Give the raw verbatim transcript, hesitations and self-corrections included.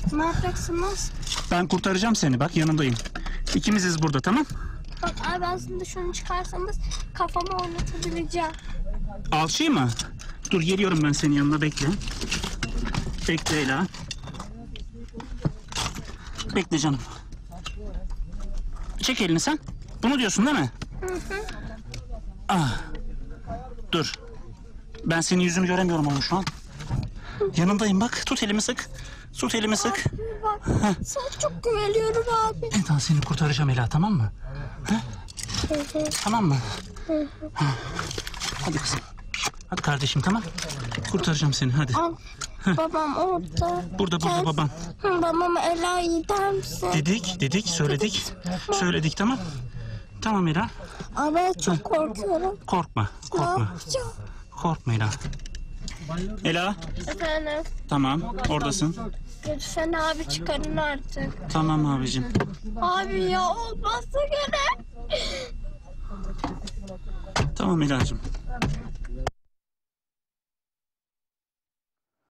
Ne yapacaksınız? Ben kurtaracağım seni, bak yanındayım. İkimiziz burada, tamam? Bak abi aslında şunu çıkarsanız kafamı oynatabileceğim. Alçıyı mı? Dur geliyorum ben senin yanına, bekle. Bekle Ela. Bekle canım. Çek elini sen. Bunu diyorsun değil mi? Hı hı. Ah. Dur. Ben senin yüzünü göremiyorum ama şu an. Yanındayım bak. Tut elimi sık. Tut elimi sık. Abi bak sana çok güveniyorum abi. Eda seni kurtaracağım Ela, tamam mı? Ha? Tamam mı? Ha. Hadi kızım. Hadi kardeşim, tamam. Kurtaracağım seni, hadi. Al. Babam orada. Burada burada Gel. baban. Hı, babama Ela'yı der misin? Dedik dedik söyledik. Söyledik, tamam. Tamam Ela. Abi ben çok korkuyorum. Korkma. Ne Korkma. yapacağım? Korkma Ela. Ela. Efendim. Tamam. Oradasın. Lütfen abi çıkarın artık. Tamam abicim. Abi ya olmazsa gene. Tamam Ela'cığım.